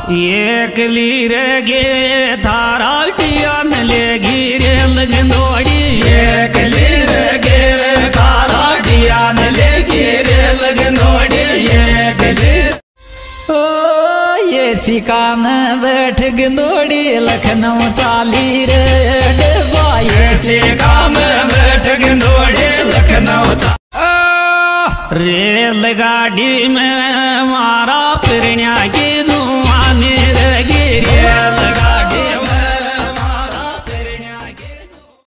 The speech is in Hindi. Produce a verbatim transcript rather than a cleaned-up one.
एक लीर गे थारा टियान लेगी रे लगनोड़ी। एक लीर गे थारा टियान लेगी रे लगनोड़ी। एक लीर ओ ये सिकान बैठ गंदोड़ी लखनऊ चाली रे डबा। ये सिकान बैठ गंदोड़ी लखनऊ चाली। रेलगाड़ी में मारा फिरनिया की धुआं गिर गिर। रेलगाड़ी